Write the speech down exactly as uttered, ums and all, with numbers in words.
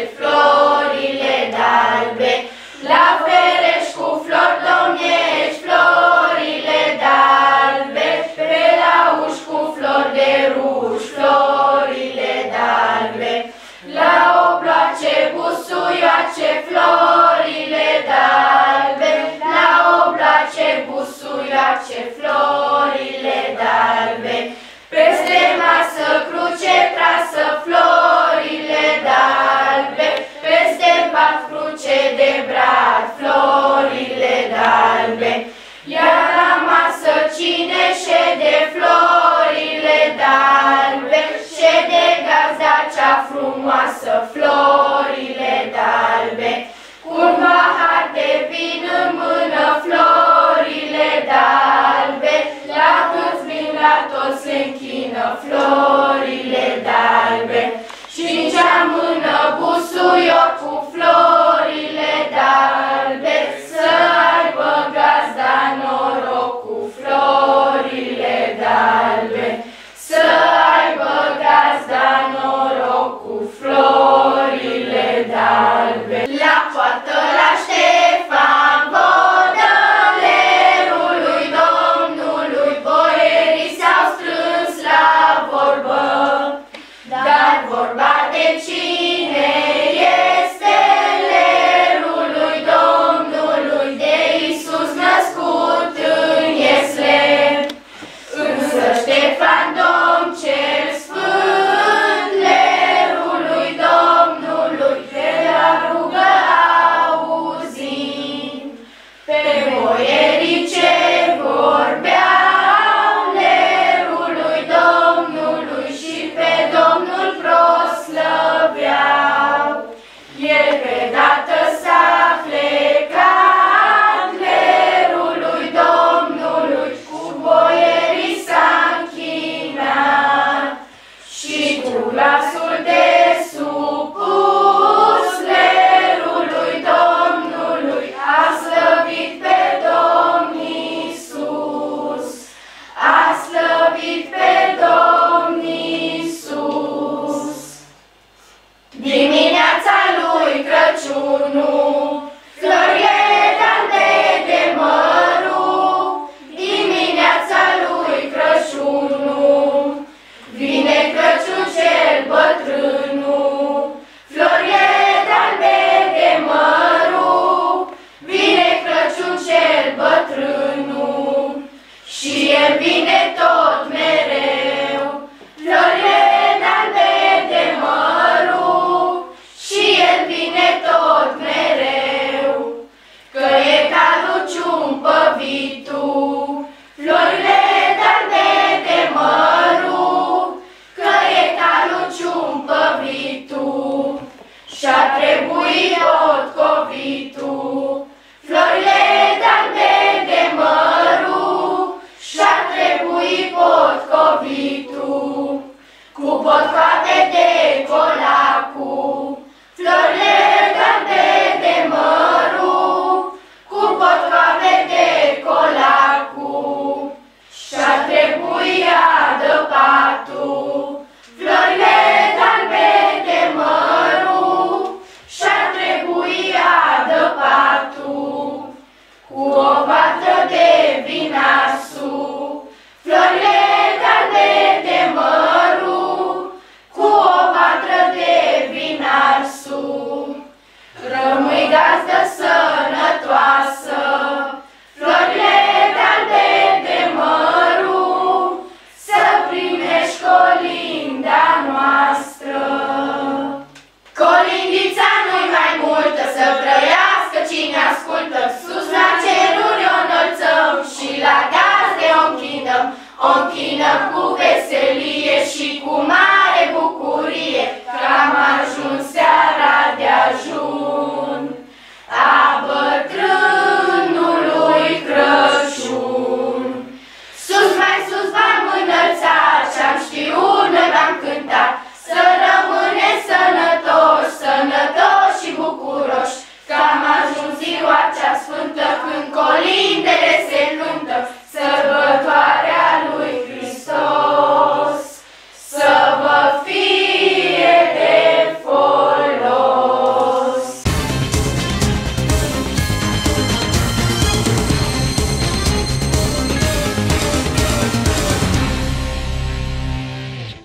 florile d'albe. La ferești cu flori domnești, florile d'albe, pe la uși cu flori de ruș, florile d'albe. La obloace busuioace, florile d'albe, la obloace busuioace, florile d'albe. Peste masă cruce trasă, florile d'albe, peste pat cruce de brad, florile d'albe. Iar la masă cine șede, florile d'albe, șede gazda cea frumoasă, florile d'albe. Cu un pahar de vin în mână, florile d'albe, la câți vin la toți se închină, florile d'albe. Și-n cea mână busuioc cu florile d'albe, să aibă gazda noroc cu florile d'albe, să aibă gazda noroc cu florile d'albe. La poartă la Ștefan, vodălerului Domnului, boierii s-au strâns la vorbă. Dar vorba de cine este lerului Domnului, de Iisus născut în Ieslem. Însă Ștefan, Domn cel sfânt, lerului Domnului, de la rugă auzind, pe boierii ce vorbeau lerului Domnului și pe Domnul proslăveau. El pe dată s-a plecat lerului Domnului, cu boierii s-a închinat și cu glasul de supus lerului Domnului a slăvit pe Domn Iisus, a slăvit pe Domn Iisus. Dimineața lui Crăciunul, florile d'albe de măru, dimineața lui Crăciunul, vine Crăciun cel bătrânul, florile d'albe de măru, vine Crăciun cel bătrânul, și el vine tot mereu, florile d'albe de măru, și el vine tot mereu, că e ca Luciun păvitul, florile d'albe de măru, că e ca Luciun păvitul, și-a trebuit tot covitul, florile d'albe de măru, și-a trebuit pot covitul, cu potcoave de col